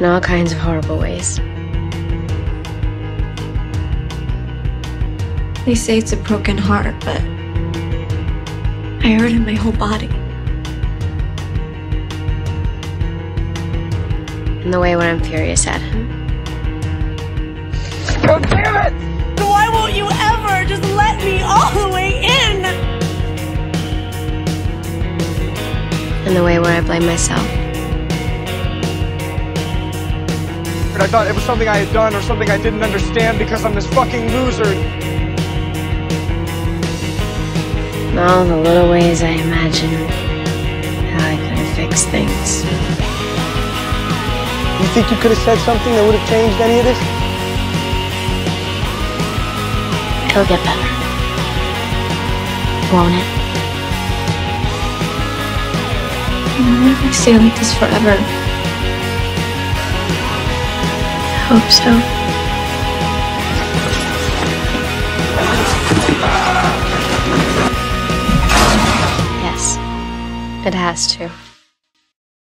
in all kinds of horrible ways. They say it's a broken heart, but I hurt in my whole body. In the way when I'm furious at him. Oh, damn it! Why won't you ever just let me all the way in? In the way where I blame myself. I thought it was something I had done or something I didn't understand because I'm this fucking loser. In all the little ways I imagine how I could have fixed things. You think you could have said something that would have changed any of this? It'll get better. Won't it? What if I stay like this forever? I hope so. Yes, it has to.